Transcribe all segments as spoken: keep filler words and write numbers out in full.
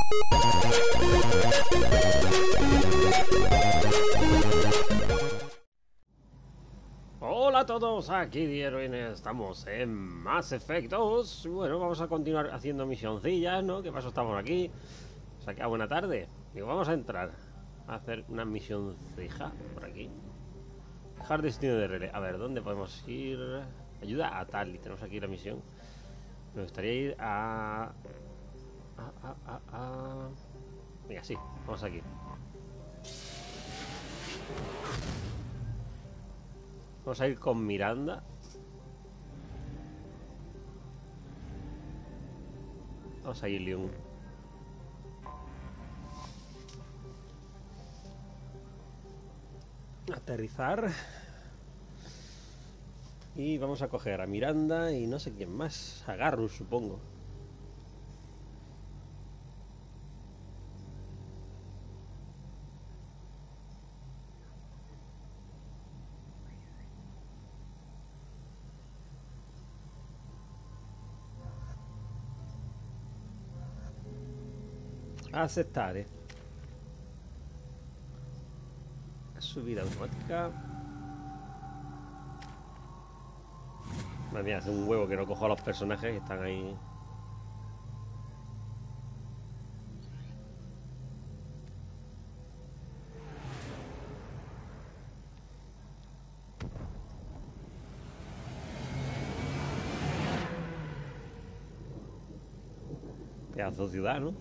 Hola a todos, aquí Dieroine, estamos en Mass Effect dos. Bueno, vamos a continuar haciendo misioncillas, ¿no? ¿Qué pasó? Estamos aquí. O sea, que a buena tarde. Digo, vamos a entrar a hacer una misioncija por aquí. Dejar destino de relé. A ver, ¿dónde podemos ir? Ayuda a Tali, tenemos aquí la misión. Me gustaría ir a... a, a, a, a... Venga, sí, vamos aquí. Vamos a ir con Miranda. Vamos a ir, Leon. Aterrizar. Y vamos a coger a Miranda y no sé quién más. A Garrus, supongo. Aceptar, eh. Subida automática. Madre mía, hace un huevo que no cojo a los personajes que están ahí. Pedazo de ciudad, ¿no?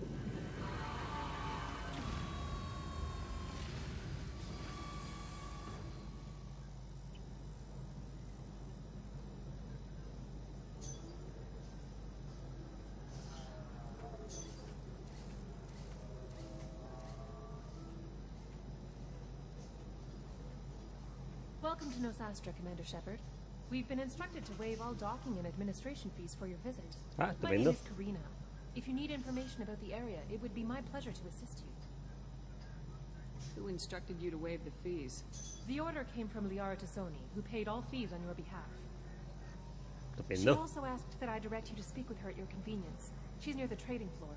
Welcome to Nosastra, Commander Shepard. We've been instructed to waive all docking and administration fees for your visit. Ah, My name is Karina. If you need information about the area, it would be my pleasure to assist you. Who instructed you to waive the fees? The order came from Liara Tassoni, who paid all fees on your behalf. Estupendo. She also asked that I direct you to speak with her at your convenience. She's near the trading floor.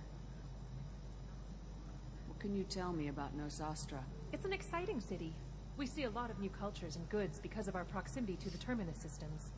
What can you tell me about Nosastra? It's an exciting city. We see a lot of new cultures and goods because of our proximity to the Terminus systems.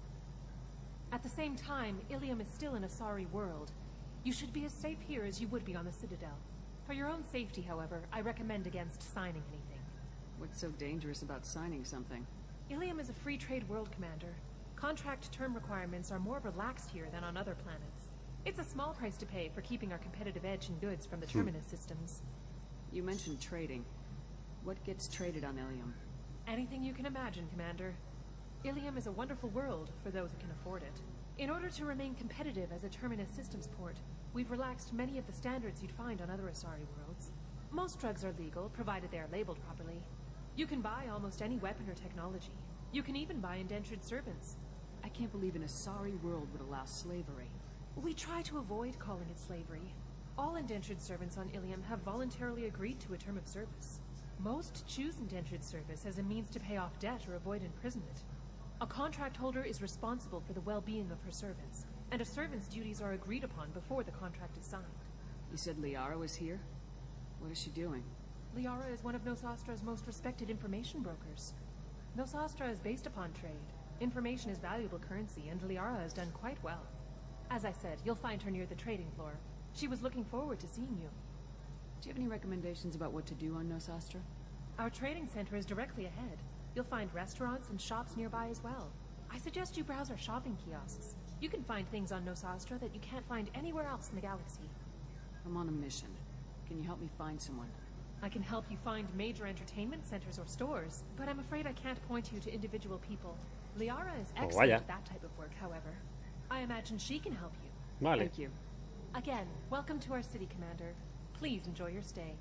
At the same time, Ilium is still an Asari world. You should be as safe here as you would be on the Citadel. For your own safety, however, I recommend against signing anything. What's so dangerous about signing something? Ilium is a free trade world, Commander. Contract term requirements are more relaxed here than on other planets. It's a small price to pay for keeping our competitive edge in goods from the Terminus systems. You mentioned trading. What gets traded on Ilium? Anything you can imagine, Commander. Ilium is a wonderful world for those who can afford it. In order to remain competitive as a Terminus systems port, we've relaxed many of the standards you'd find on other Asari worlds. Most drugs are legal, provided they are labeled properly. You can buy almost any weapon or technology. You can even buy indentured servants. I can't believe an Asari world would allow slavery. We try to avoid calling it slavery. All indentured servants on Ilium have voluntarily agreed to a term of service. Most choose indentured service as a means to pay off debt or avoid imprisonment. A contract holder is responsible for the well-being of her servants, and a servant's duties are agreed upon before the contract is signed. You said Liara was here? What is she doing? Liara is one of Nosastra's most respected information brokers. Nosastra is based upon trade. Information is valuable currency, and Liara has done quite well. As I said, you'll find her near the trading floor. She was looking forward to seeing you. Do you have any recommendations about what to do on Nosastra? Our trading center is directly ahead. You'll find restaurants and shops nearby as well. I suggest you browse our shopping kiosks. You can find things on Nosastra that you can't find anywhere else in the galaxy. I'm on a mission. Can you help me find someone? I can help you find major entertainment centers or stores, but I'm afraid I can't point you to individual people. Liara is excellent oh, at that type of work, however. I imagine she can help you. Vale. Thank you. Again, welcome to our city, Commander. Please enjoy your stay.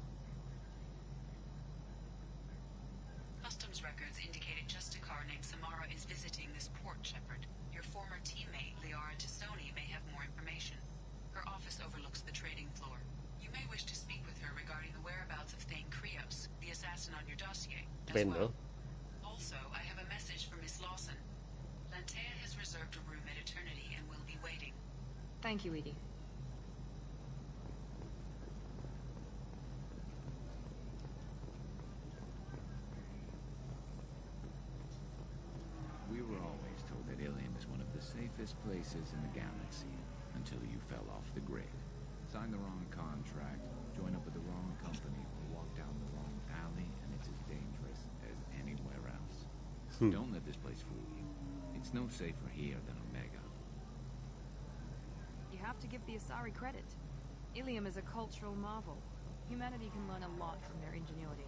Customs records indicated just a car named Samara is visiting this port, Shepard. Your former teammate, Liara Tassoni, may have more information. Her office overlooks the trading floor. You may wish to speak with her regarding the whereabouts of Thane Krios, the assassin on your dossier, as well. Also, I have a message from Miss Lawson. Lantea has reserved a room at Eternity and will be waiting. Thank you, Edie. safest places in the galaxy until you fell off the grid. Sign the wrong contract, join up with the wrong company, or walk down the wrong alley, and it's as dangerous as anywhere else. Don't let this place fool you. It's no safer here than Omega. You have to give the Asari credit. Ilium is a cultural marvel. Humanity can learn a lot from their ingenuity.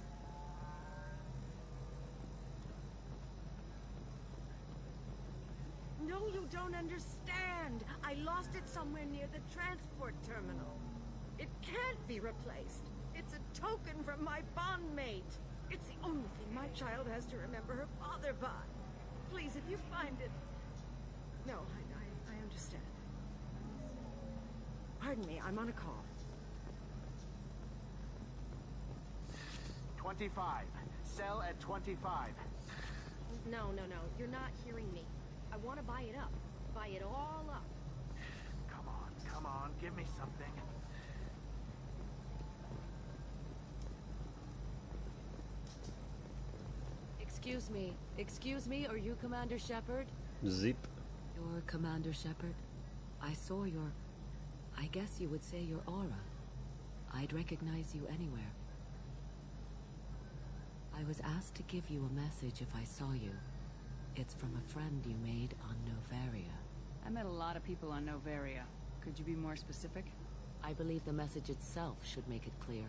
No, you don't understand. I lost it somewhere near the transport terminal. It can't be replaced. It's a token from my bondmate. It's the only thing my child has to remember her father by. Please, if you find it... No, I, I, I understand. Pardon me, I'm on a call. twenty-five. Sell at twenty-five. No, no, no. You're not hearing me. I want to buy it up. Buy it all up. Come on, come on, give me something. Excuse me. Excuse me, are you Commander Shepard? Zip. You're Commander Shepard? I saw your... I guess you would say your aura. I'd recognize you anywhere. I was asked to give you a message if I saw you. It's from a friend you made on Novaria. I met a lot of people on Novaria. Could you be more specific? I believe the message itself should make it clear.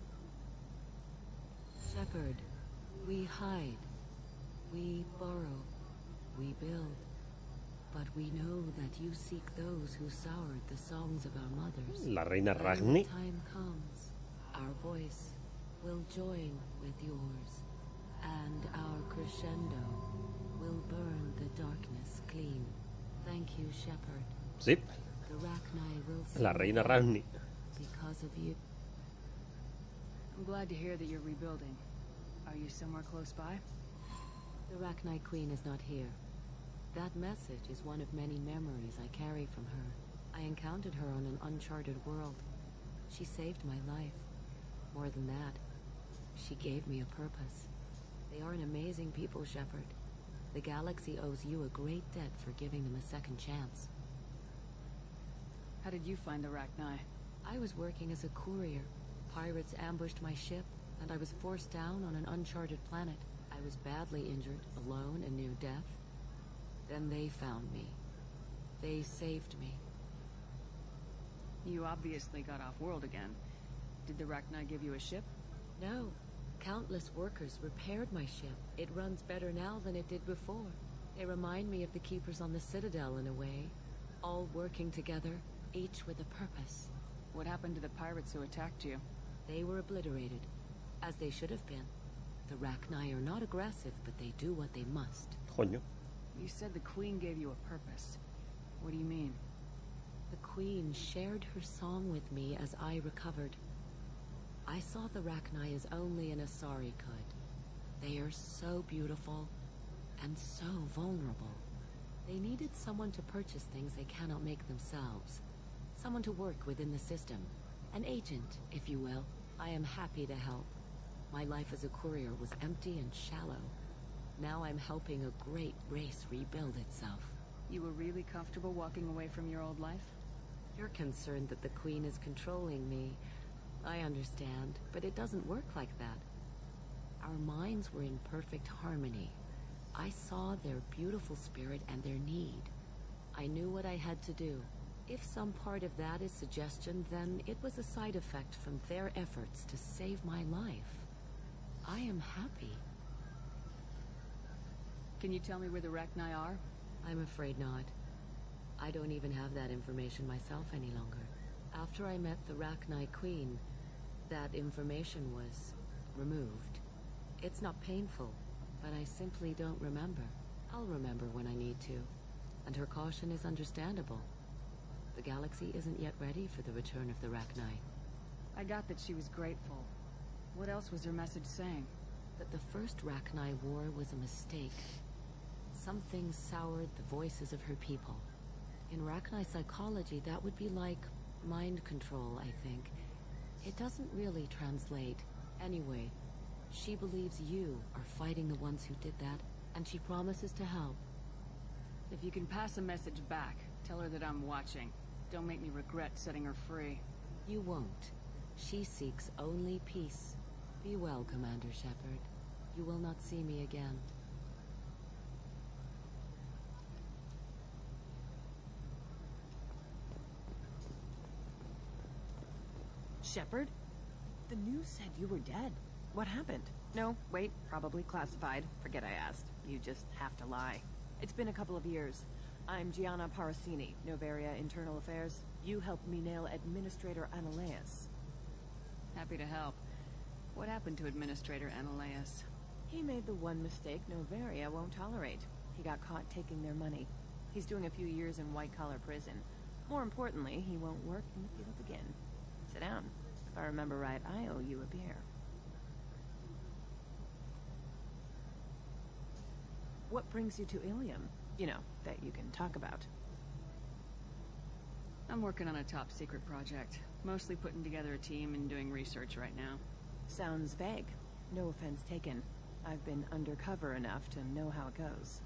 Shepard, we hide. We borrow. We build. But we know that you seek those who soured the songs of our mothers. La Reina When Ragni. the time comes, our voice will join with yours. And our crescendo will burn the darkness clean. Thank you, Shepard. Zip. The Rachni will see La Reina Ragni. because of you. I'm glad to hear that you're rebuilding. Are you somewhere close by? The Rachni Queen is not here. That message is one of many memories I carry from her. I encountered her on an uncharted world. She saved my life. More than that, she gave me a purpose. They are an amazing people, Shepard. The galaxy owes you a great debt for giving them a second chance. How did you find the Rachni? I was working as a courier. Pirates ambushed my ship, and I was forced down on an uncharted planet. I was badly injured, alone and near death. Then they found me. They saved me. You obviously got off world again. Did the Rachni give you a ship? No. Countless workers repaired my ship. It runs better now than it did before. They remind me of the Keepers on the Citadel in a way. All working together, each with a purpose. What happened to the pirates who attacked you? They were obliterated, as they should have been. The Rachni are not aggressive, but they do what they must. Coño. You said the Queen gave you a purpose. What do you mean? The Queen shared her song with me as I recovered. I saw the Rachni as only an Asari could. They are so beautiful and so vulnerable. They needed someone to purchase things they cannot make themselves. Someone to work within the system. An agent, if you will. I am happy to help. My life as a courier was empty and shallow. Now I'm helping a great race rebuild itself. You were really comfortable walking away from your old life? You're concerned that the Queen is controlling me. I understand, but it doesn't work like that. Our minds were in perfect harmony. I saw their beautiful spirit and their need. I knew what I had to do. If some part of that is suggestion, then it was a side effect from their efforts to save my life. I am happy. Can you tell me where the Rachni are? I'm afraid not. I don't even have that information myself any longer. After I met the Rachni Queen, that information was removed. It's not painful, but I simply don't remember. I'll remember when I need to, and her caution is understandable. The galaxy isn't yet ready for the return of the Rachni. I got that she was grateful. What else was her message saying? That the first Rachni war was a mistake. Something soured the voices of her people. In Rachni psychology, that would be like mind control, I think. It doesn't really translate. Anyway, she believes you are fighting the ones who did that, and she promises to help. If you can pass a message back, tell her that I'm watching. Don't make me regret setting her free. You won't. She seeks only peace. Be well, Commander Shepard. You will not see me again. Shepard? The news said you were dead. What happened? No, wait, probably classified. Forget I asked. You just have to lie. It's been a couple of years. I'm Gianna Parasini, Noveria Internal Affairs. You helped me nail Administrator Analeas. Happy to help. What happened to Administrator Analeas? He made the one mistake Noveria won't tolerate. He got caught taking their money. He's doing a few years in white-collar prison. More importantly, he won't work in the field again. Sit down. If I remember right, I owe you a beer. What brings you to Ilium? You know, that you can talk about. I'm working on a top-secret project. Mostly putting together a team and doing research right now. Sounds vague. No offense taken. I've been undercover enough to know how it goes.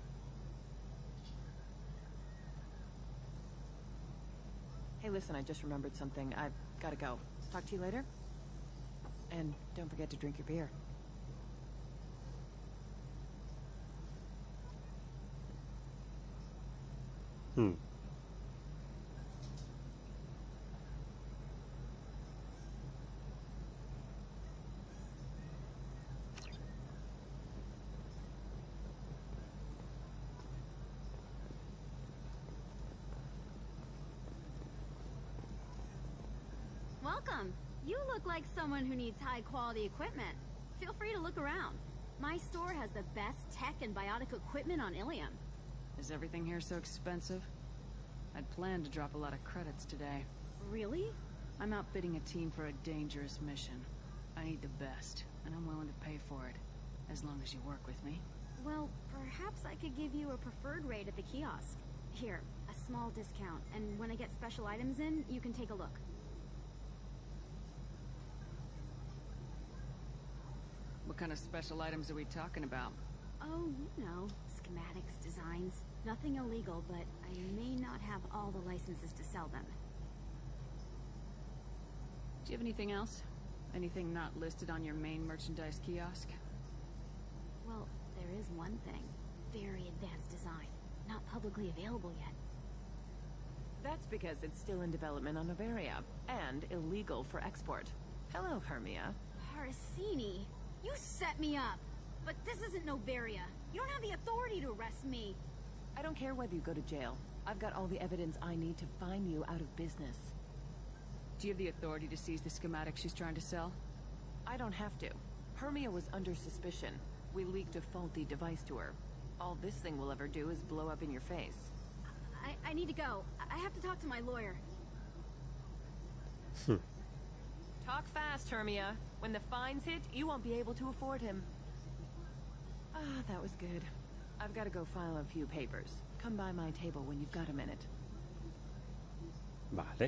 Hey, listen, I just remembered something. I've gotta go. Talk to you later? And don't forget to drink your beer. Hmm. Welcome. You look like someone who needs high-quality equipment. Feel free to look around. My store has the best tech and biotic equipment on Ilium. Is everything here so expensive? I'd planned to drop a lot of credits today. Really? I'm outfitting a team for a dangerous mission. I need the best, and I'm willing to pay for it, as long as you work with me. Well, perhaps I could give you a preferred rate at the kiosk. Here, a small discount, and when I get special items in, you can take a look. What kind of special items are we talking about? Oh, you know, schematics, designs. Nothing illegal, but I may not have all the licenses to sell them. Do you have anything else? Anything not listed on your main merchandise kiosk? Well, there is one thing. Very advanced design. Not publicly available yet. That's because it's still in development on Noveria, and illegal for export. Hello, Hermia. Parasini, you set me up! But this isn't Noveria. You don't have the authority to arrest me. I don't care whether you go to jail. I've got all the evidence I need to find you out of business. Do you have the authority to seize the schematic she's trying to sell? I don't have to. Hermia was under suspicion. We leaked a faulty device to her. All this thing will ever do is blow up in your face. I, I need to go. I have to talk to my lawyer. Talk fast, Hermia. When the fines hit, you won't be able to afford him. Ah, that was good. I've got to go file a few papers. Come by my table when you've got a minute. Vale.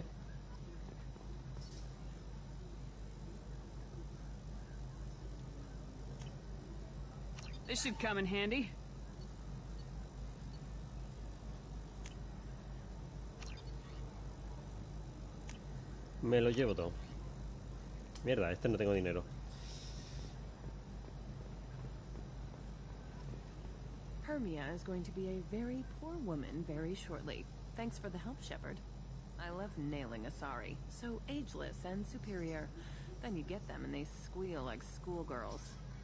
This should come in handy. Me lo llevo todo. Mierda, este no tengo dinero. Hermia is going to be a very poor woman very shortly. Thanks for the help, Shepard. I love nailing Asari. So ageless and superior. Then you get them and they squeal like schoolgirls.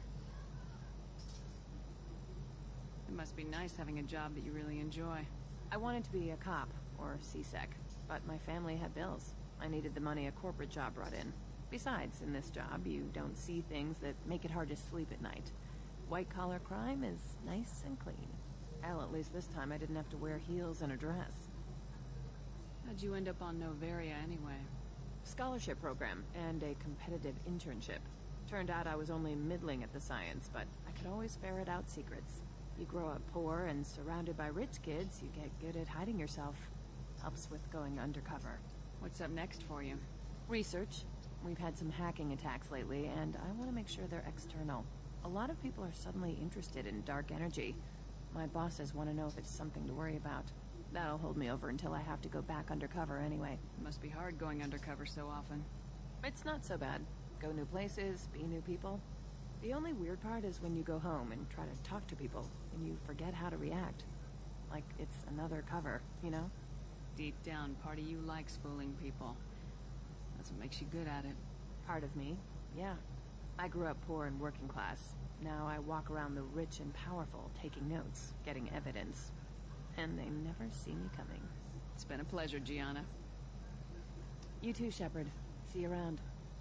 It must be nice having a job that you really enjoy. I wanted to be a cop, or C SEC, but my family had bills. I needed the money a corporate job brought in. Besides, in this job, you don't see things that make it hard to sleep at night. White-collar crime is nice and clean. Hell, at least this time I didn't have to wear heels and a dress. How'd you end up on Noveria anyway? Scholarship program and a competitive internship. Turned out I was only middling at the science, but I could always ferret out secrets. You grow up poor and surrounded by rich kids, you get good at hiding yourself. Helps with going undercover. What's up next for you? Research. We've had some hacking attacks lately, and I want to make sure they're external. A lot of people are suddenly interested in dark energy. My bosses want to know if it's something to worry about. That'll hold me over until I have to go back undercover anyway. Must be hard going undercover so often. It's not so bad. Go new places, be new people. The only weird part is when you go home and try to talk to people, and you forget how to react. Like it's another cover, you know? Deep down, part of you likes fooling people. That's what makes you good at it. Part of me, yeah. I grew up poor and working class. Now I walk around the rich and powerful, taking notes, getting evidence. And they never see me coming. It's been a pleasure, Gianna. You too, Shepard. See you around.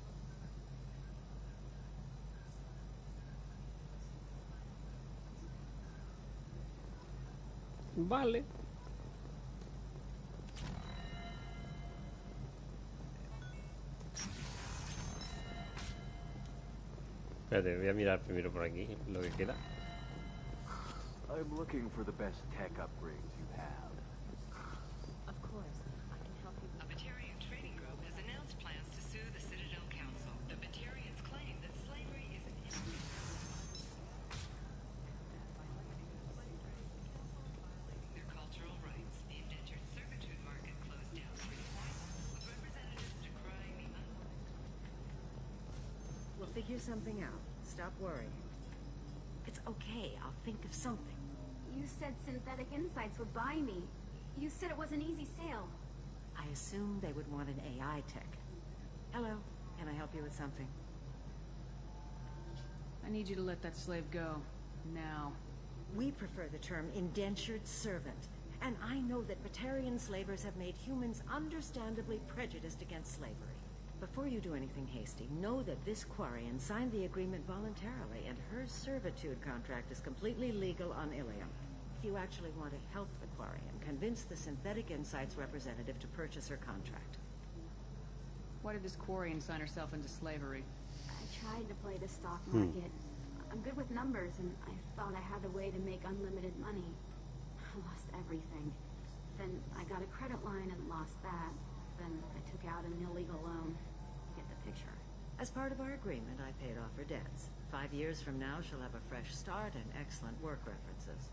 Vale. Espérate, voy a mirar primero por aquí lo que queda. I'm looking for the best tech upgrades you have. Of course. I can help you. A Batarian trading group has announced plans to sue the Citadel Council. The Batarians claim that slavery is an issue. Their cultural rights, the indentured servitude market closed down three points, with representatives decrying the un- We'll figure something out. Stop worrying. It's okay. I'll think of something. You said Synthetic Insights would buy me. You said it was an easy sale. I assumed they would want an A I tech. Hello. Can I help you with something? I need you to let that slave go. Now. We prefer the term indentured servant. And I know that Batarian slavers have made humans understandably prejudiced against slavery. Before you do anything hasty, know that this Quarian signed the agreement voluntarily, and her servitude contract is completely legal on Ilium. If you actually want to help the Quarian, convince the Synthetic Insights representative to purchase her contract. Why did this Quarian sign herself into slavery? I tried to play the stock Hmm. market. I'm good with numbers, and I thought I had a way to make unlimited money. I lost everything. Then I got a credit line and lost that. Then I took out an illegal loan. You get the picture. As part of our agreement, I paid off her debts. Five years from now, she'll have a fresh start and excellent work references.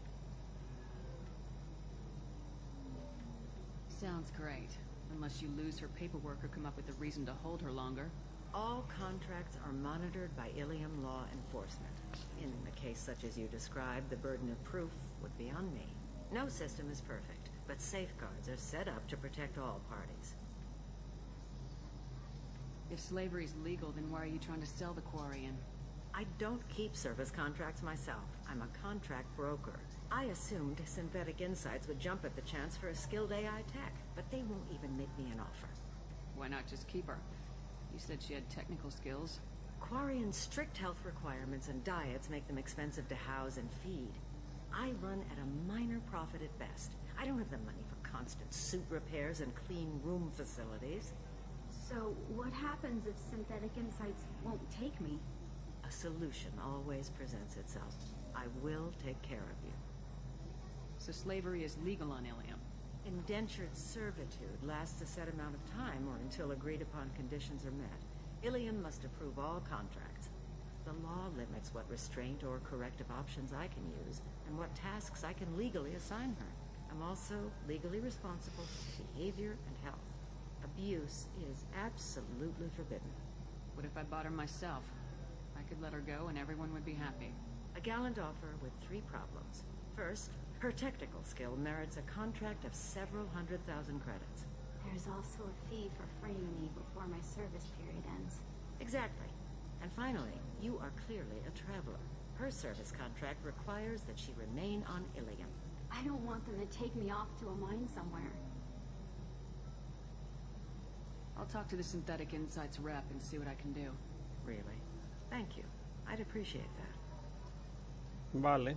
Sounds great. Unless you lose her paperwork or come up with a reason to hold her longer. All contracts are monitored by Ilium law enforcement. In a case such as you described, the burden of proof would be on me. No system is perfect, but safeguards are set up to protect all parties. If slavery is legal, then why are you trying to sell the Quarian? I don't keep service contracts myself. I'm a contract broker. I assumed Synthetic Insights would jump at the chance for a skilled A I tech, but they won't even make me an offer. Why not just keep her? You said she had technical skills. Quarian's strict health requirements and diets make them expensive to house and feed. I run at a minor profit at best. I don't have the money for constant suit repairs and clean room facilities. So what happens if Synthetic Insights won't take me? A solution always presents itself. I will take care of you. So slavery is legal on Ilium. Indentured servitude lasts a set amount of time or until agreed upon conditions are met. Ilium must approve all contracts. The law limits what restraint or corrective options I can use and what tasks I can legally assign her. I'm also legally responsible for behavior and health. Abuse is absolutely forbidden. What if I bought her myself? I could let her go and everyone would be happy. A gallant offer with three problems. First, her technical skill merits a contract of several hundred thousand credits. There's also a fee for freeing me before my service period ends. Exactly. And finally, you are clearly a traveler. Her service contract requires that she remain on Ilium. I don't want them to take me off to a mine somewhere. I'll talk to the Synthetic Insights rep and see what I can do. Really? Thank you. I'd appreciate that. Vale.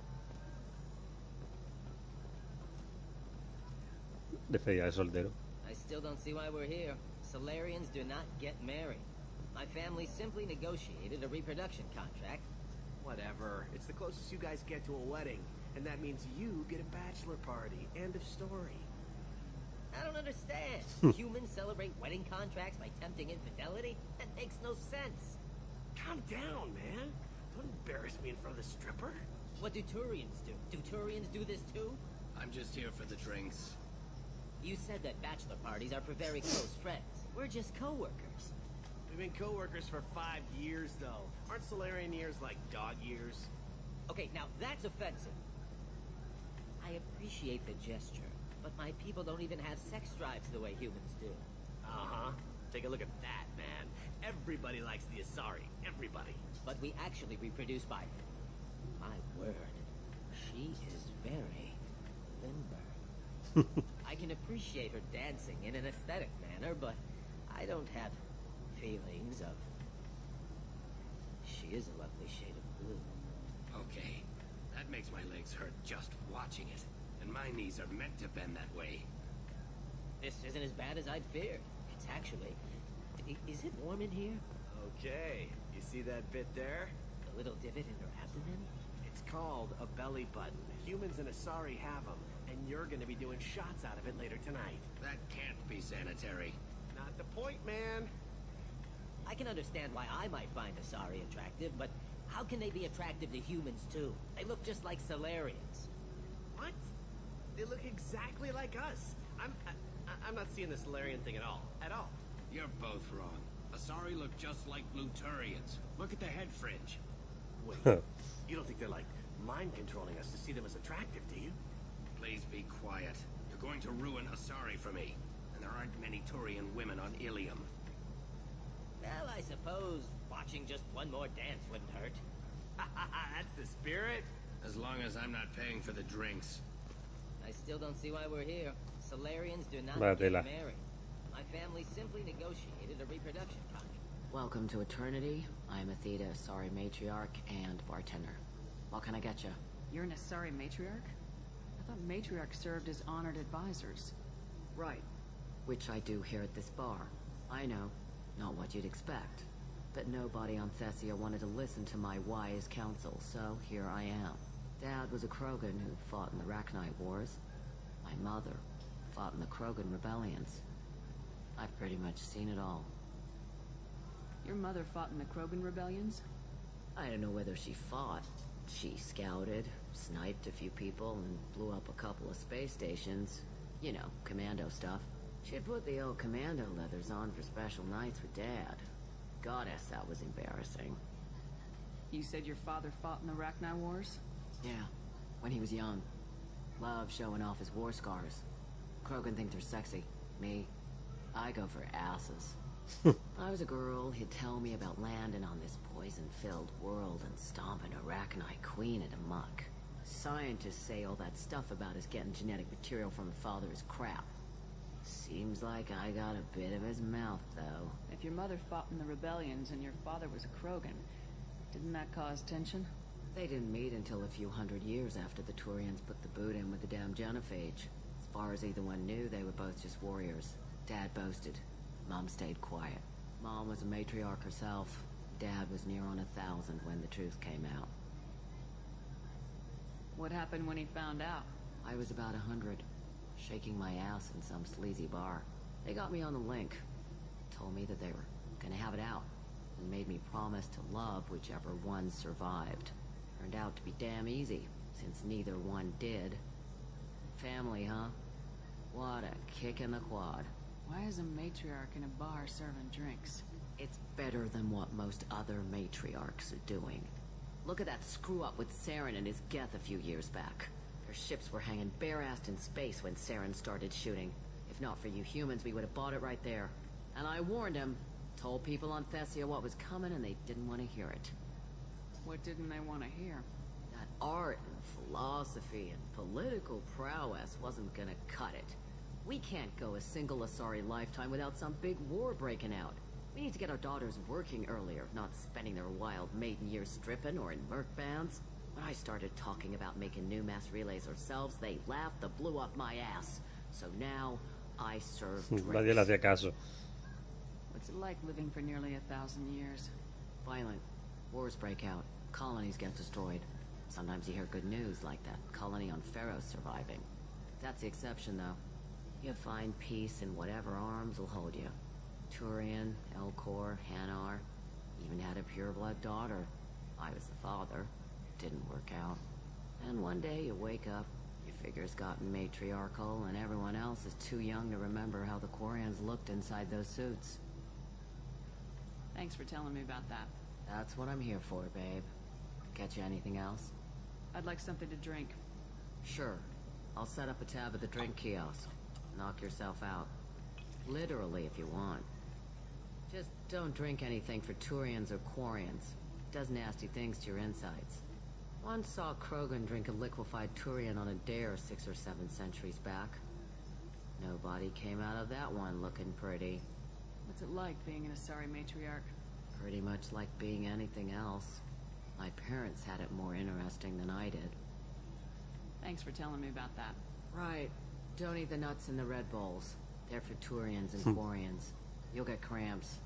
Despedida de soltero. I still don't see why we're here. Solarians do not get married. My family simply negotiated a reproduction contract. Whatever. It's the closest you guys get to a wedding. And that means you get a bachelor party. End of story. I don't understand. Humans celebrate wedding contracts by tempting infidelity? That makes no sense. Calm down, man. Don't embarrass me in front of the stripper. What do Turians do? Do Turians do this too? I'm just here for the drinks. You said that bachelor parties are for very close friends. We're just co-workers. We've been co-workers for five years, though. Aren't Solarian years like dog years? Okay, now that's offensive. I appreciate the gesture, but my people don't even have sex drives the way humans do. Uh-huh. Take a look at that, man. Everybody likes the Asari. Everybody. But we actually reproduce by... My word. She is very limber. I can appreciate her dancing in an aesthetic manner, but I don't have feelings of... She is a lovely shade of blue. Okay. That makes my legs hurt just watching it. And my knees are meant to bend that way. This isn't as bad as I'd feared. It's actually... I- is it warm in here? Okay. You see that bit there? The little divot in her abdomen? It's called a belly button. Humans and Asari have them, and you're gonna be doing shots out of it later tonight. That can't be sanitary. Not the point, man. I can understand why I might find Asari attractive, but how can they be attractive to humans too? They look just like Solarians. What? They look exactly like us. I'm I, I'm not seeing the Solarian thing at all. At all. You're both wrong. Asari look just like blue Turians. Look at the head fringe. Wait. You don't think they're like mind controlling us to see them as attractive, do you? Please be quiet. You're going to ruin Asari for me. And there aren't many Turian women on Ilium. Well, I suppose watching just one more dance wouldn't hurt. That's the spirit. As long as I'm not paying for the drinks. I still don't see why we're here. Solarians do not Vaya get tela. married. My family simply negotiated a reproduction contract. Welcome to Eternity. I'm Athena, Asari matriarch and bartender. What can I get you? You're an Asari matriarch? I thought matriarchs served as honored advisors. Right. Which I do here at this bar. I know. Not what you'd expect. But nobody on Thessia wanted to listen to my wise counsel, so here I am. Dad was a Krogan who fought in the Rachni Wars. My mother fought in the Krogan rebellions. I've pretty much seen it all. Your mother fought in the Krogan rebellions? I don't know whether she fought. She scouted, sniped a few people, and blew up a couple of space stations. You know, commando stuff. She put the old commando leathers on for special nights with Dad. Goddess, that was embarrassing. You said your father fought in the Rachni Wars? Yeah, when he was young. Loved showing off his war scars. Krogan think they're sexy. Me, I go for asses. I was a girl, he'd tell me about landing on this poison-filled world and stomping a Rachni queen into muck. Scientists say all that stuff about us getting genetic material from her father is crap. Seems like I got a bit of his mouth, though. If your mother fought in the rebellions and your father was a Krogan, didn't that cause tension? They didn't meet until a few hundred years after the Turians put the boot in with the damn Genophage. As far as either one knew, they were both just warriors. Dad boasted. Mom stayed quiet. Mom was a matriarch herself. Dad was near on a thousand when the truth came out. What happened when he found out? I was about a hundred, shaking my ass in some sleazy bar. They got me on the link. Told me that they were gonna have it out, and made me promise to love whichever one survived. Turned out to be damn easy, since neither one did. Family, huh? What a kick in the quad. Why is a matriarch in a bar serving drinks? It's better than what most other matriarchs are doing. Look at that screw-up with Saren and his Geth a few years back. Their ships were hanging bare-assed in space when Saren started shooting. If not for you humans, we would have bought it right there. And I warned him. Told people on Thessia what was coming, and they didn't want to hear it. What didn't they want to hear? That art and philosophy and political prowess wasn't gonna cut it. We can't go a single Asari lifetime without some big war breaking out. We need to get our daughters working earlier, not spending their wild maiden years stripping or in merc bands. When I started talking about making new mass relays ourselves, they laughed the blew up my ass. So now, I serve Nadie le hacía caso. What's it like living for nearly a thousand years? Violent. Wars break out. Colonies get destroyed. Sometimes you hear good news, like that colony on Pharaoh surviving. That's the exception, though. You find peace in whatever arms will hold you. Turian, Elcor, Hanar. Even had a pure-blood daughter. I was the father. Didn't work out. And one day you wake up, your figure's gotten matriarchal, and everyone else is too young to remember how the Quarians looked inside those suits. Thanks for telling me about that. That's what I'm here for, babe. Catch you anything else? I'd like something to drink. Sure. I'll set up a tab at the drink kiosk. Knock yourself out. Literally, if you want. Just don't drink anything for Turians or Quarians. It does nasty things to your insides. Once saw Krogan drink a liquefied Turian on a dare six or seven centuries back. Nobody came out of that one looking pretty. What's it like being an Asari matriarch? Pretty much like being anything else. My parents had it more interesting than I did. Thanks for telling me about that. Right. Don't eat the nuts in the Red Bowls. They're for Turians and Quarians. You'll get cramps.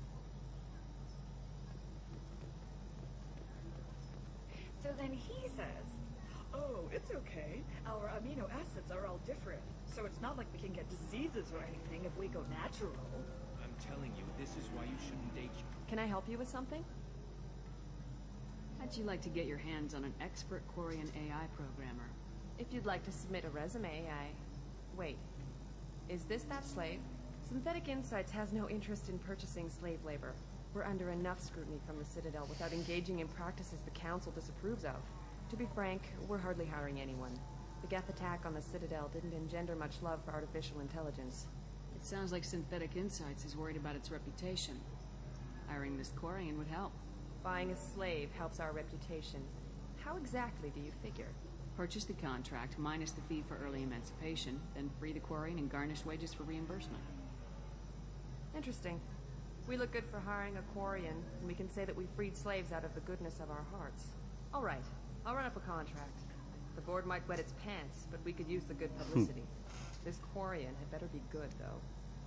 So then he says, oh, it's okay. Our amino acids are all different. So it's not like we can get diseases or anything if we go natural. I'm telling you, this is why you shouldn't date. Can I help you with something? How'd you like to get your hands on an expert Quarian A I programmer? If you'd like to submit a resume, I... Wait. Is this that slave? Synthetic Insights has no interest in purchasing slave labor. We're under enough scrutiny from the Citadel without engaging in practices the Council disapproves of. To be frank, we're hardly hiring anyone. The Geth attack on the Citadel didn't engender much love for artificial intelligence. It sounds like Synthetic Insights is worried about its reputation. Hiring this Quarian would help. Buying a slave helps our reputation. How exactly do you figure? Purchase the contract, minus the fee for early emancipation, then free the Quarian and garnish wages for reimbursement. Interesting. We look good for hiring a Quarian, and we can say that we freed slaves out of the goodness of our hearts. All right, I'll run up a contract. The board might wet its pants, but we could use the good publicity. This Quarian had better be good, though.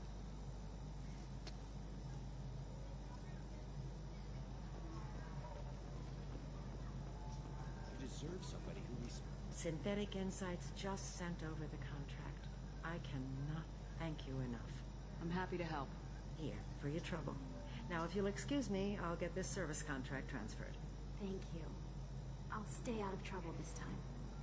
You deserve somebody who is... Synthetic Insights just sent over the contract. I cannot thank you enough. I'm happy to help. Here, for your trouble. Now, if you'll excuse me, I'll get this service contract transferred. Thank you. I'll stay out of trouble this time.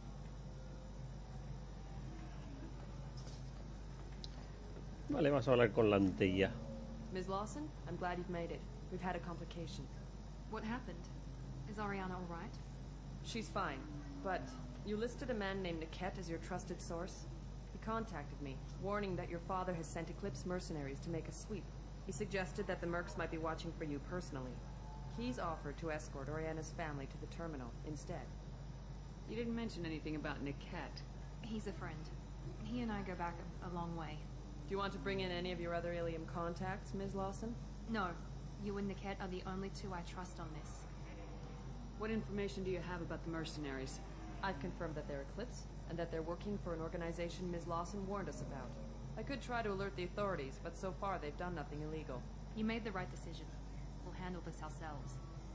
Vale, vamos a hablar con la Antilla. Miz Lawson, I'm glad you've made it. We've had a complication. What happened? Is Ariana all right? She's fine, but you listed a man named Niket as your trusted source. He contacted me, warning that your father has sent Eclipse mercenaries to make a sweep. He suggested that the Mercs might be watching for you personally. He's offered to escort Oriana's family to the terminal instead. You didn't mention anything about Niket. He's a friend. He and I go back a, a long way. Do you want to bring in any of your other Ilium contacts, Miz Lawson? No. You and Niket are the only two I trust on this. What information do you have about the mercenaries? I've confirmed that they're Eclipse, and that they're working for an organization Miz Lawson warned us about. I could try to alert the authorities, but so far they've done nothing illegal. You made the right decision. We'll handle this ourselves.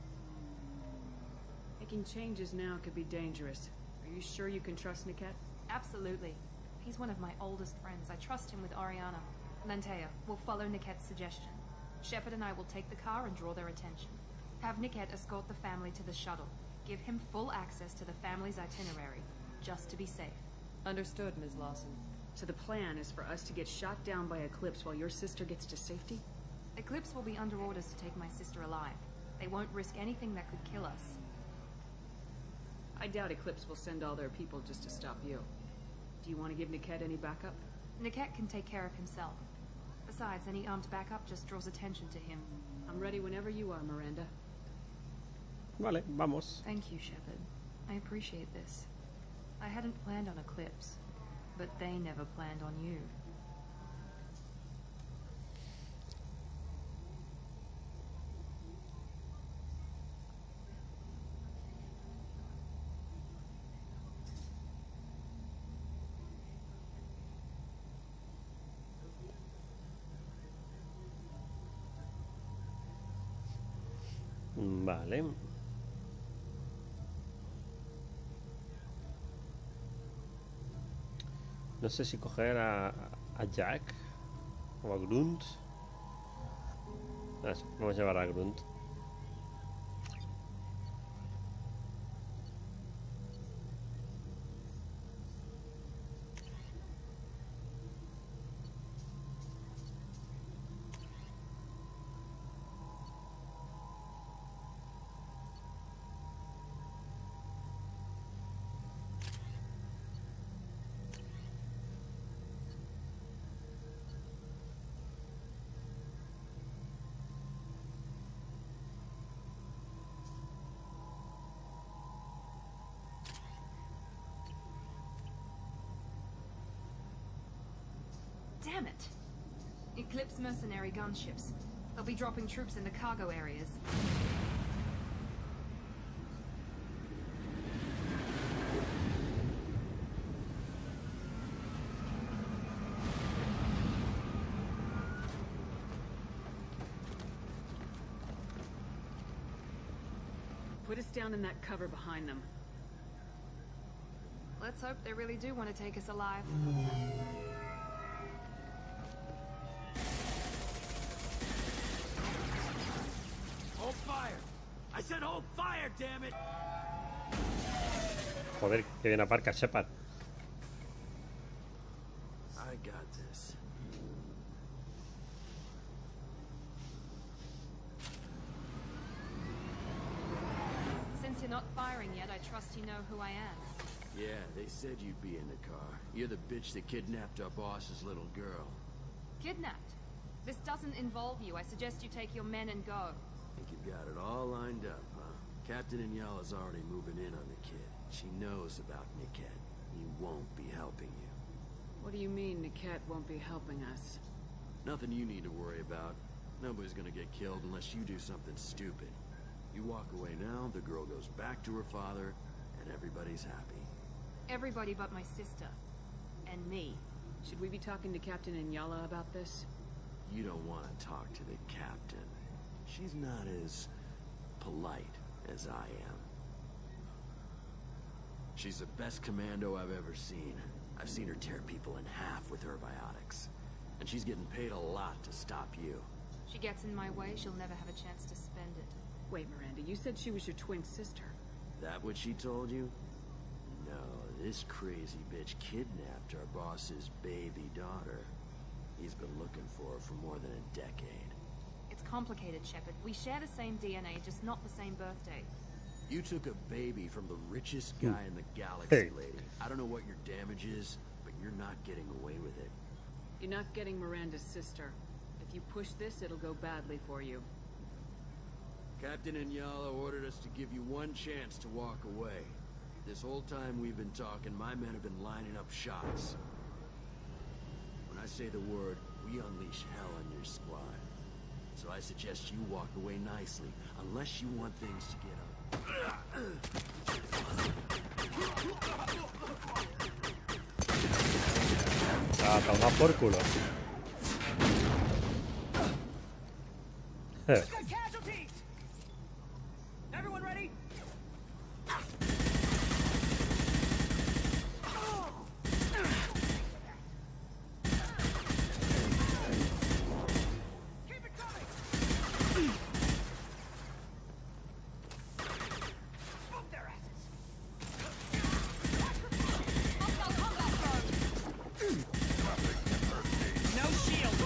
Making changes now could be dangerous. Are you sure you can trust Niket? Absolutely. He's one of my oldest friends. I trust him with Ariana. Lantea, we'll follow Niket's suggestion. Shepard and I will take the car and draw their attention. Have Niket escort the family to the shuttle. Give him full access to the family's itinerary, just to be safe. Understood, Miz Lawson. So the plan is for us to get shot down by Eclipse while your sister gets to safety? Eclipse will be under orders to take my sister alive. They won't risk anything that could kill us. I doubt Eclipse will send all their people just to stop you. Do you want to give Niket any backup? Niket can take care of himself. Besides, any armed backup just draws attention to him. I'm ready whenever you are, Miranda. Vale, vamos. Thank you, Shepard. I appreciate this. I hadn't planned on Eclipse, but they never planned on you. Vale. No sé si coger a, a Jack o a Grunt. Ah, sí, vamos a llevar a Grunt. Damn it! Eclipse mercenary gunships. They'll be dropping troops in the cargo areas. Put us down in that cover behind them. Let's hope they really do want to take us alive. Hold fire! I said hold fire, damn it! Joder, que bien aparca Shepard. I got this. Since you're not firing yet, I trust you know who I am. Yeah, they said you'd be in the car. You're the bitch that kidnapped our boss's little girl. Kidnapped? This doesn't involve you. I suggest you take your men and go. Think you've got it all lined up, huh? Captain Inyala's already moving in on the kid. She knows about Niket. He won't be helping you. What do you mean Niket won't be helping us? Nothing you need to worry about. Nobody's gonna get killed unless you do something stupid. You walk away now, the girl goes back to her father, and everybody's happy. Everybody but my sister. And me. Should we be talking to Captain Inyala about this? You don't want to talk to the captain. She's not as polite as I am. She's the best commando I've ever seen. I've seen her tear people in half with her biotics. And she's getting paid a lot to stop you. She gets in my way, she'll never have a chance to spend it. Wait, Miranda, you said she was your twin sister. That what she told you? No, this crazy bitch kidnapped our boss's baby daughter. He's been looking for her for more than a decade. It's complicated, Shepard. We share the same D N A, just not the same birthday. You took a baby from the richest guy in the galaxy, Hey. lady. I don't know what your damage is, but you're not getting away with it. You're not getting Miranda's sister. If you push this, it'll go badly for you. Captain Inyala ordered us to give you one chance to walk away. This whole time we've been talking, my men have been lining up shots. When I say the word, we unleash hell on your squad. So I suggest you walk away nicely, unless you want things to get up. Ah, toma por culo. Good casualties! Everyone ready? Keep it coming! Smoke their asses! No shield!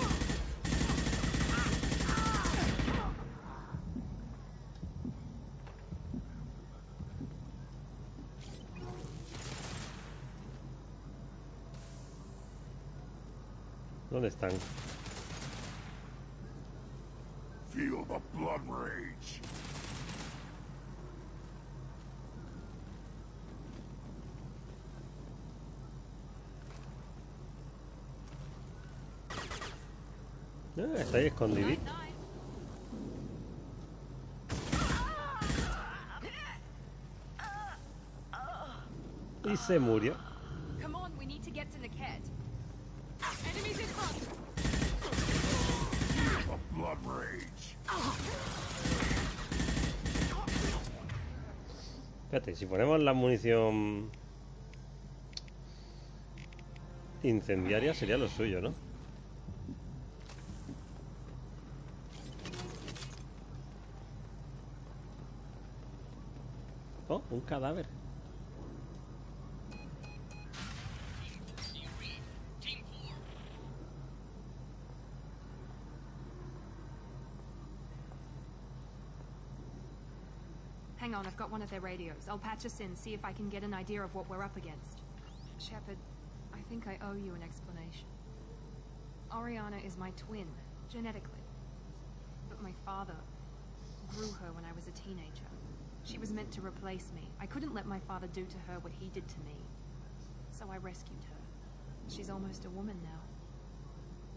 ¿Dónde están? Feel the blood rage. Ah, está ahí escondidito. Y se murió. Come on, we need to get to Niket. Enemies in front. Feel the blood rage. Espérate, si ponemos la munición incendiaria sería lo suyo, ¿no? Oh, un cadáver. Hang on, I've got one of their radios. I'll patch us in, see if I can get an idea of what we're up against. Shepard, I think I owe you an explanation. Oriana is my twin, genetically. But my father grew her when I was a teenager. She was meant to replace me. I couldn't let my father do to her what he did to me. So I rescued her. She's almost a woman now.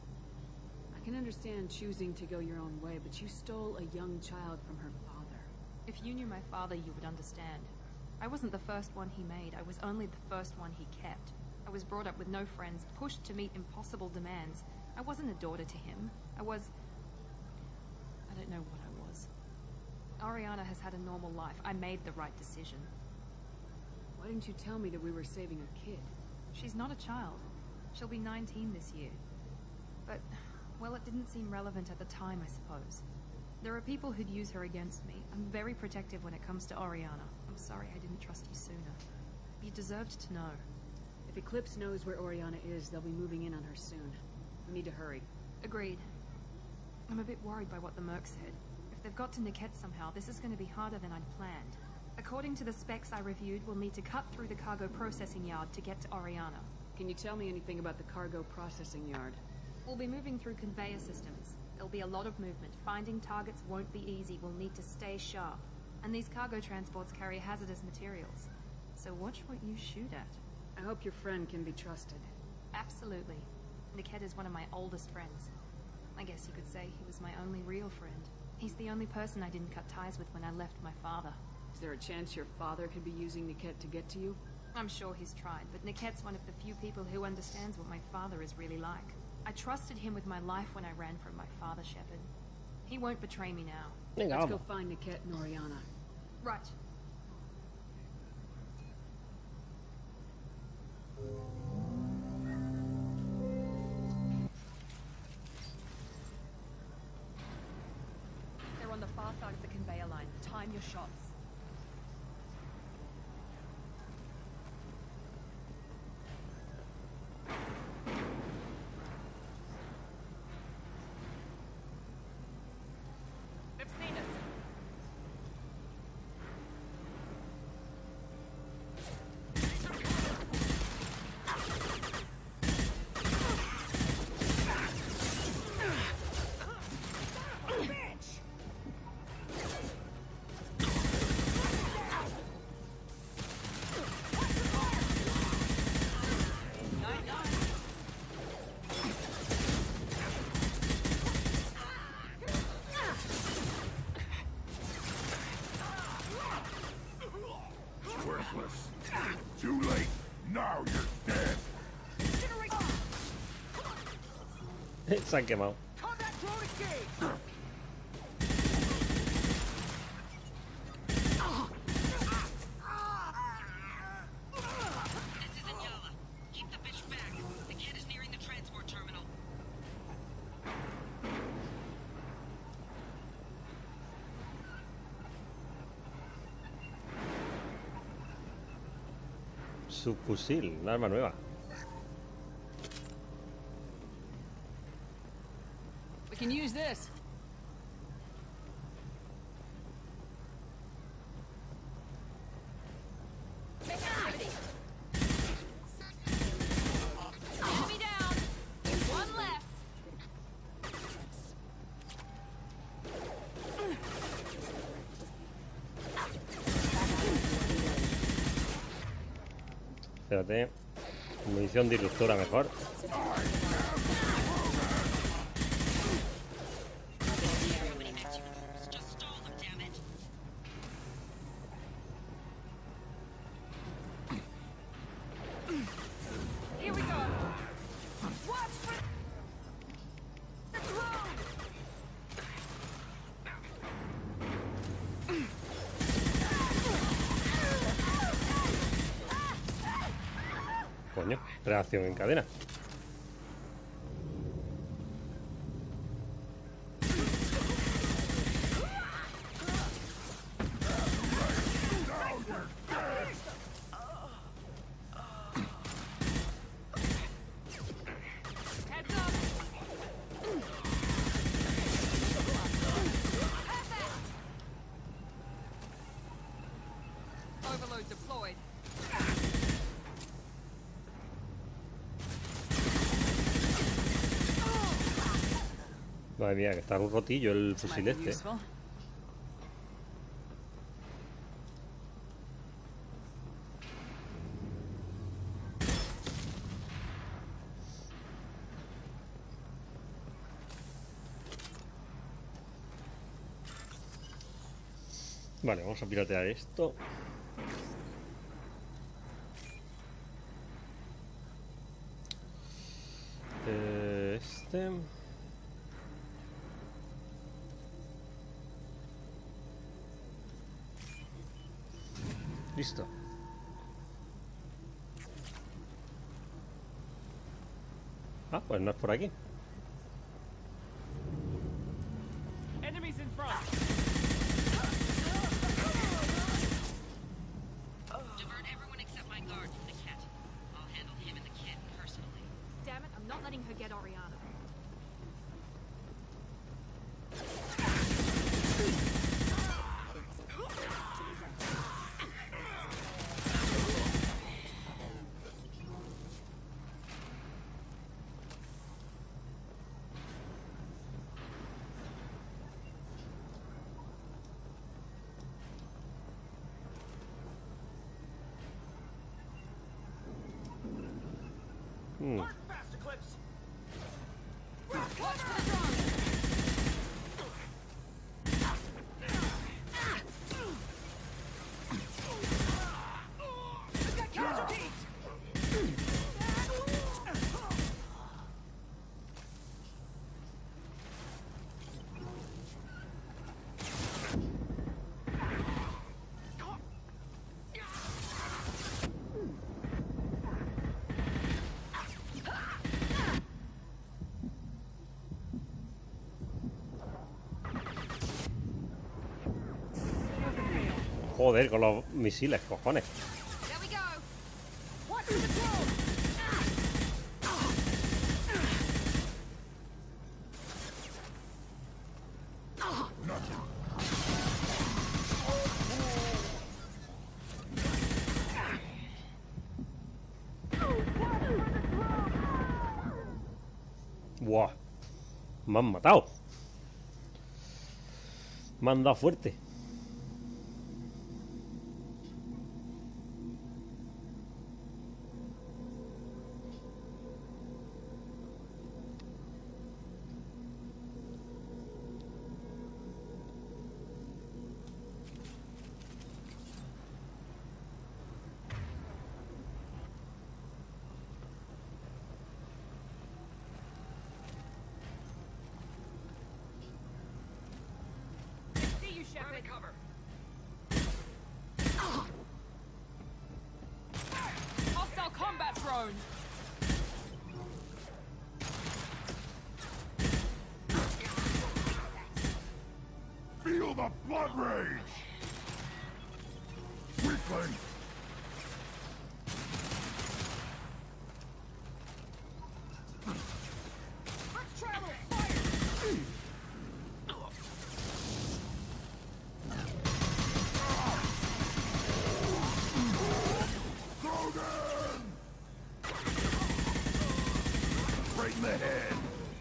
I can understand choosing to go your own way, but you stole a young child from her father. If you knew my father, you would understand. I wasn't the first one he made. I was only the first one he kept. I was brought up with no friends, pushed to meet impossible demands. I wasn't a daughter to him. I was... I don't know what I was. Ariana has had a normal life. I made the right decision. Why didn't you tell me that we were saving a kid? She's not a child. She'll be nineteen this year. But, well, it didn't seem relevant at the time, I suppose. There are people who'd use her against me. I'm very protective when it comes to Ariana. I'm sorry I didn't trust you sooner. You deserved to know. If Eclipse knows where Oriana is, they'll be moving in on her soon. We need to hurry. Agreed. I'm a bit worried by what the Merc said. If they've got to Niket somehow, this is going to be harder than I'd planned. According to the specs I reviewed, we'll need to cut through the cargo processing yard to get to Ariana. Can you tell me anything about the cargo processing yard? We'll be moving through conveyor systems. There'll be a lot of movement. Finding targets won't be easy. We'll need to stay sharp. And these cargo transports carry hazardous materials. So watch what you shoot at. I hope your friend can be trusted. Absolutely. Niket is one of my oldest friends. I guess you could say he was my only real friend. He's the only person I didn't cut ties with when I left my father. Is there a chance your father could be using Niket to get to you? I'm sure he's tried, but Niket's one of the few people who understands what my father is really like. I trusted him with my life when I ran from my father, Shepard. He won't betray me now. Venga, Let's go find Niket and Oriana. Right. They're on the far side of the conveyor line. Time your shots. Too late. Now you're dead. Se han quemado. Subfusil, un arma nueva. We can use this. Enemy down. One left. Espérate. Munición disruptora mejor. Here we go. Watch for the drone. Coño, reacción en cadena. Heads up. Overload deployed. Madre mía, que está un rotillo el fusil este. Vale, vamos a piratear esto. Eh, este... Listo. Ah, pues no es por aquí. Enemies in front. Divert everyone except my guard from the cat. I'll handle him and the kid personally. Damn it, I'm not letting her get Oriana. Hmm. Fast Eclipse. Joder, con los misiles, cojones. Buah. Me han matado. Me han dado fuerte. Hostile combat drone. Feel the blood rage! Weakling! Let's travel fire. Right in the head!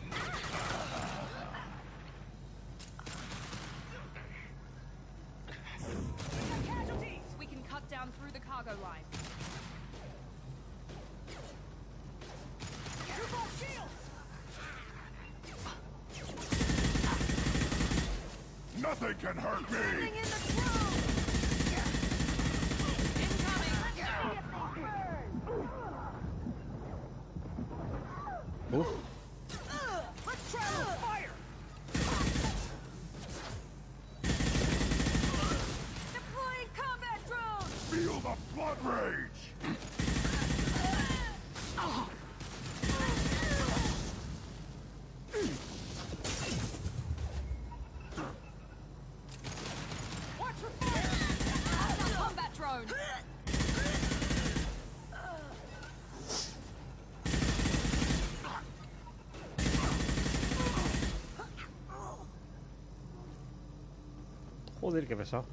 Casualties! We can cut down through the cargo line. Nothing can hurt me! Uf. Let's travel fire. Deploying combat drone. Feel the blood rage! Watch for fire. Combat drone. Joder, qué pesado.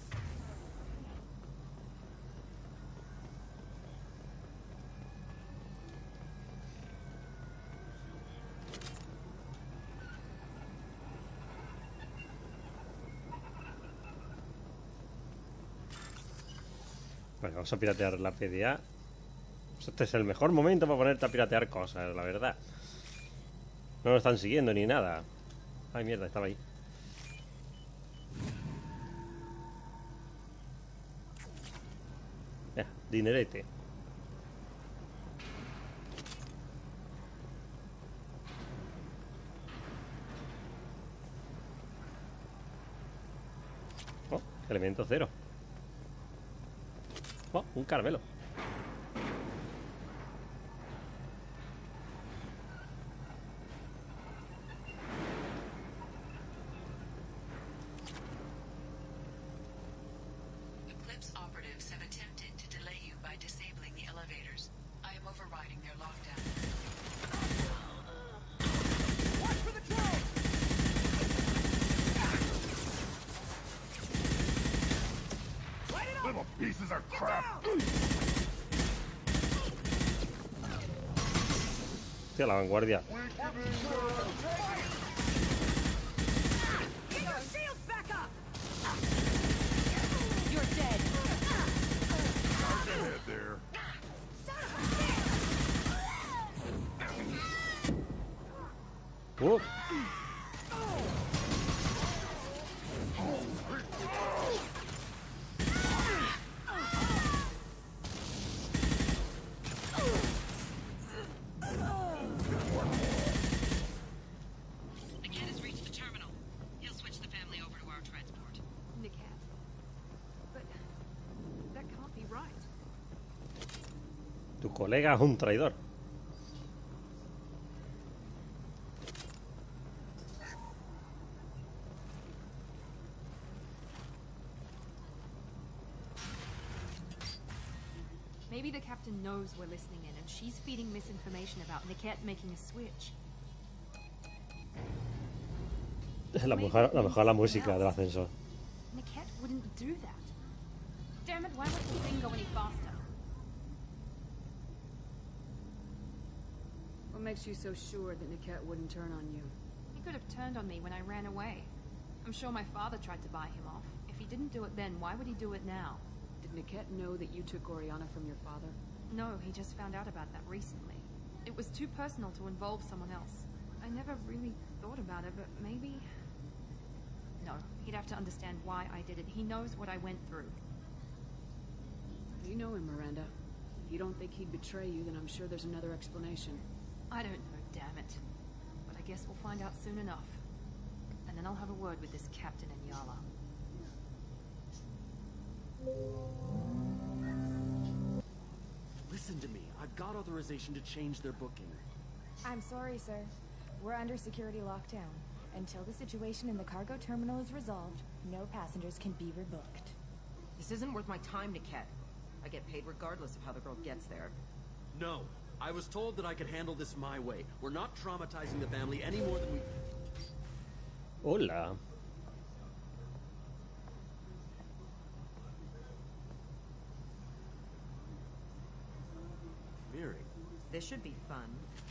Bueno, vamos a piratear la P D A. Pues este es el mejor momento para ponerte a piratear cosas, la verdad. No nos están siguiendo ni nada. Ay, mierda, estaba ahí. Ya, dinerete. Oh, elemento cero. Oh, un caramelo. Eclipse operatives have attempted to delay you by disabling the elevators. I am overriding their lockdown. Watch for the drone! Light it up! Little pieces of crap! Hostia, la vanguardia. Get your shields back up! You're dead. Head there. Uh. Niket has reached the terminal. He'll switch the family over to our transport. Niket. But that can't be right. Tu colega es un traidor. Maybe the captain knows we're listening in, and she's feeding misinformation about Niket making a switch. La mejor, la mejor la música del ascensor. Niket wouldn't do that. Damn it, why won't the thing go any faster? What makes you so sure that Niket wouldn't turn on you? He could have turned on me when I ran away. I'm sure my father tried to buy him off. If he didn't do it then, why would he do it now? Did Niket know that you took Oriana from your father? No, he just found out about that recently. It was too personal to involve someone else. I never really thought about it, but maybe... No, he'd have to understand why I did it. He knows what I went through. You know him, Miranda. If you don't think he'd betray you, then I'm sure there's another explanation. I don't know, damn it. But I guess we'll find out soon enough. And then I'll have a word with this captain in Yala. Listen to me. I've got authorization to change their booking. I'm sorry, sir. We're under security lockdown. Until the situation in the cargo terminal is resolved, no passengers can be rebooked. This isn't worth my time, Niket. I get paid regardless of how the girl gets there. No. I was told that I could handle this my way. We're not traumatizing the family any more than we... Hola. Miri. This should be fun.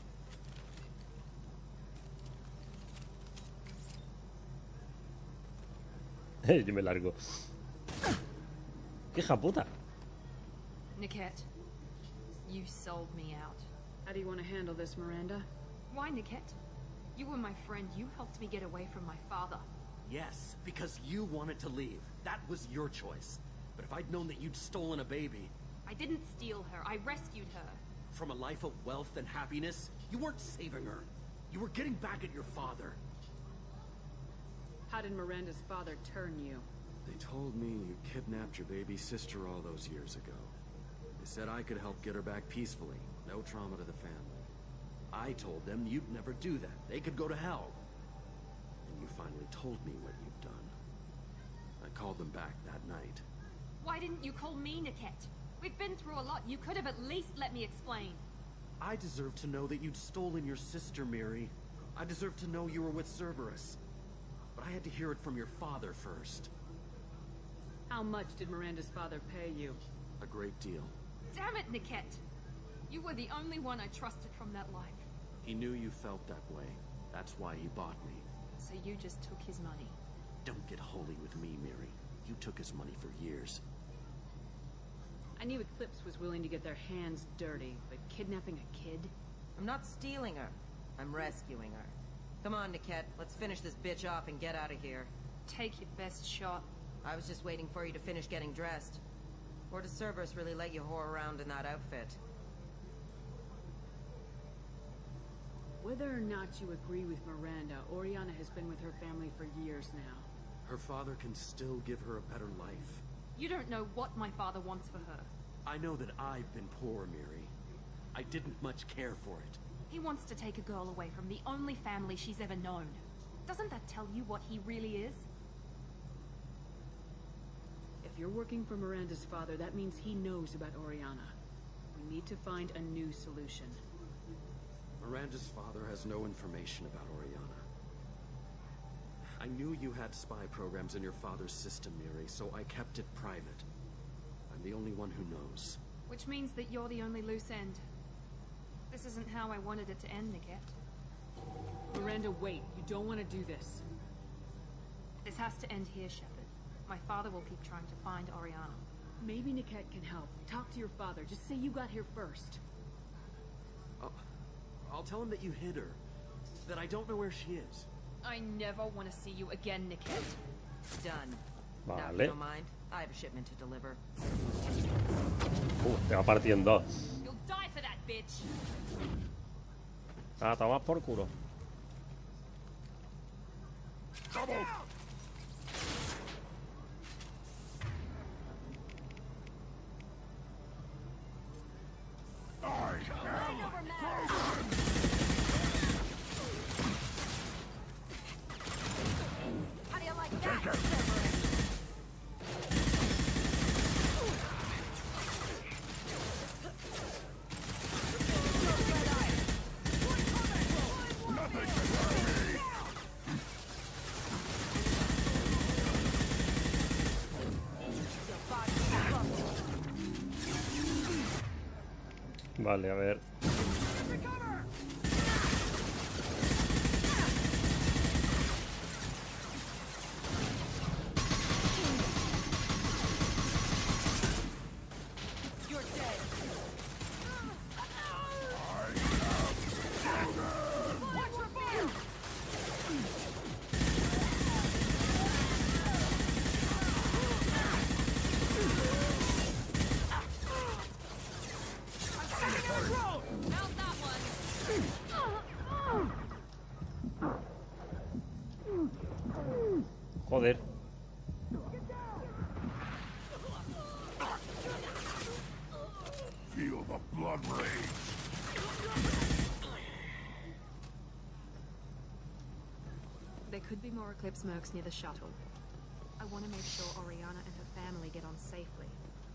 Yo me largo. ¡Qué hija puta! Niket, you sold me out. How do you want to handle this, Miranda? Why, Niket? You were my friend. You helped me get away from my father. Yes, because you wanted to leave. That was your choice. But if I'd known that you'd stolen a baby... I didn't steal her. I rescued her. From a life of wealth and happiness, you weren't saving her. You were getting back at your father. How did Miranda's father turn you? They told me you kidnapped your baby sister all those years ago. They said I could help get her back peacefully. No trauma to the family. I told them you'd never do that. They could go to hell. And you finally told me what you'd done. I called them back that night. Why didn't you call me, Niket? We've been through a lot. You could have at least let me explain. I deserve to know that you'd stolen your sister, Miri. I deserve to know you were with Cerberus. But I had to hear it from your father first. How much did Miranda's father pay you? A great deal. Damn it, Niket! You were the only one I trusted from that life. He knew you felt that way. That's why he bought me. So you just took his money. Don't get holy with me, Miri. You took his money for years. I knew Eclipse was willing to get their hands dirty, but kidnapping a kid? I'm not stealing her. I'm rescuing her. Come on, Niket. Let's finish this bitch off and get out of here. Take your best shot. I was just waiting for you to finish getting dressed. Or does Cerberus really let you whore around in that outfit? Whether or not you agree with Miranda, Oriana has been with her family for years now. Her father can still give her a better life. You don't know what my father wants for her. I know that I've been poor, Miri. I didn't much care for it. He wants to take a girl away from the only family she's ever known. Doesn't that tell you what he really is? If you're working for Miranda's father, that means he knows about Oriana. We need to find a new solution. Miranda's father has no information about Oriana. I knew you had spy programs in your father's system, Miri, so I kept it private. I'm the only one who knows. Which means that you're the only loose end. This isn't how I wanted it to end, Niket. Miranda, wait. You don't want to do this. This has to end here, Shepard. My father will keep trying to find Oriana. Maybe Niket can help. Talk to your father. Just say you got here first. Oh, I'll tell him that you hid her. That I don't know where she is. I never want to see you again, Niket. Done. Now, if you Vale. don't mind, I have a shipment to deliver. Uh, te va a partir en dos. You'll die for that, bitch. Ah, toma por culo. Double! I am Krogan! How do you like Take that? it! Nothing can hurt me! Vale, a ver. You're dead. Watch your fire! Found that one. Joder. Feel the blood rage! There could be more Eclipse mercs near the shuttle. I want to make sure Oriana and her family get on safely.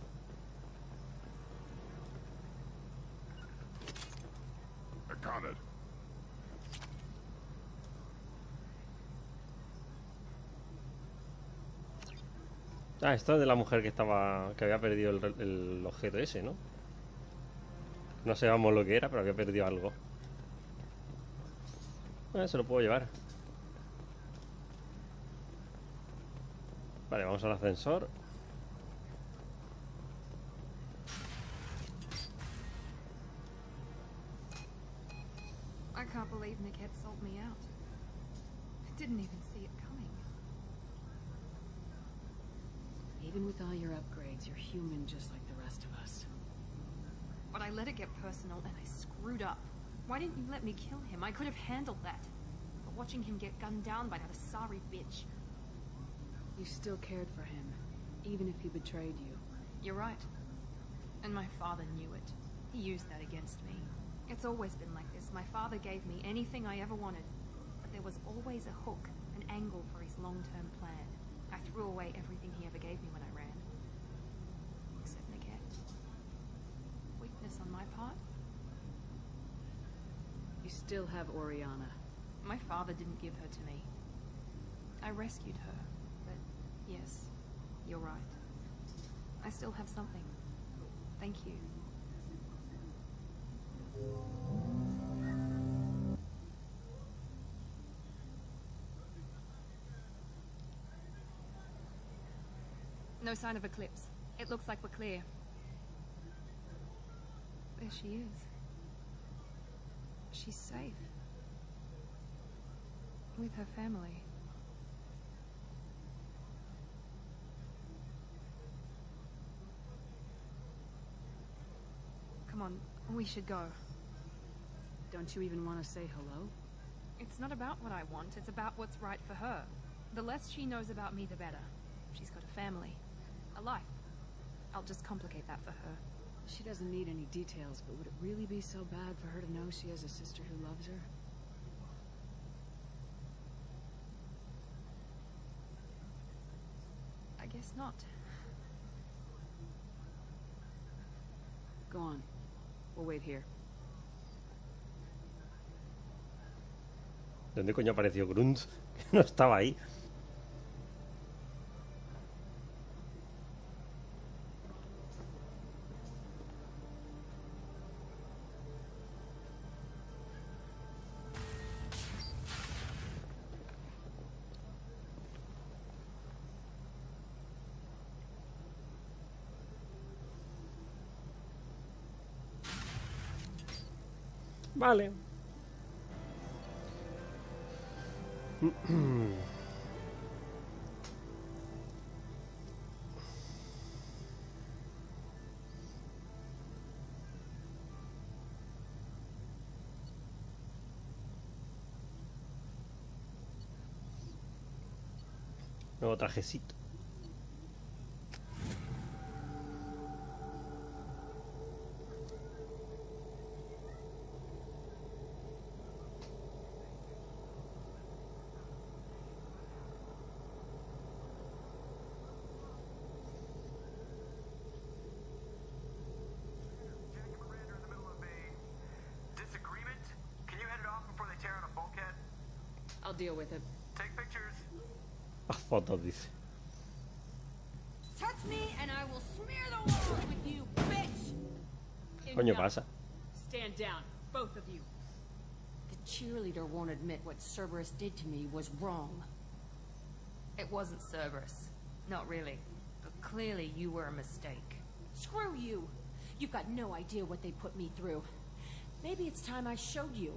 I got it. Ah, esto es de la mujer que estaba, que había perdido el, el objeto ese, ¿no? No sabíamos lo que era, pero había perdido algo. Ah, se lo puedo llevar. Vale, vamos al ascensor. I can't believe Niket sold me out. I didn't even see it coming. Even with all your upgrades, you're human just like the rest of us. But I let it get personal and I screwed up. Why didn't you let me kill him? I could have handled that. But watching him get gunned down by that Asari bitch. You still cared for him, even if he betrayed you. You're right. And my father knew it. He used that against me. It's always been like this. My father gave me anything I ever wanted. But there was always a hook, an angle for his long-term plan. I threw away everything he ever gave me when I ran. Except Niket. Weakness on my part? You still have Oriana. My father didn't give her to me. I rescued her. But yes, you're right. I still have something. Thank you. No sign of Eclipse. It looks like we're clear. There she is. She's safe. With her family. come on, we should go. Don't you even want to say hello? It's not about what I want, it's about what's right for her. The less she knows about me, the better. She's got a family, a life. I'll just complicate that for her. She doesn't need any details, but would it really be so bad for her to know she has a sister who loves her? I guess not. Go on. We'll wait here. ¿Dónde coño apareció Grunt? Que no estaba ahí. Vale. Nuevo trajecito. I'll deal with it. Take pictures. Haz fotos, dice. Touch me and I will smear the walls with you, bitch! ¿Qué coño pasa? Stand down, both of you. The cheerleader won't admit what Cerberus did to me was wrong. It wasn't Cerberus. Not really. But clearly you were a mistake. Screw you! You've got no idea what they put me through. Maybe it's time I showed you.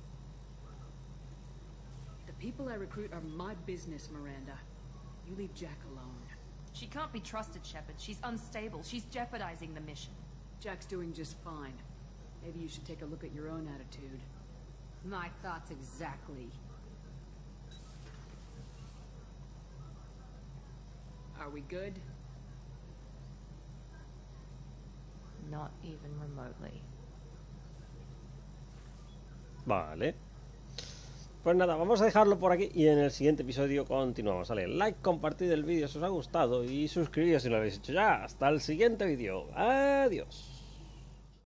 The people I recruit are my business, Miranda. You leave Jack alone. She can't be trusted, Shepard. She's unstable. She's jeopardizing the mission. Jack's doing just fine. Maybe you should take a look at your own attitude. My thoughts exactly. Are we good? Not even remotely. Vale. Pues nada, vamos a dejarlo por aquí y en el siguiente episodio continuamos. Dale like, compartid el vídeo si os ha gustado y suscribiros si no lo habéis hecho ya. Hasta el siguiente vídeo. Adiós.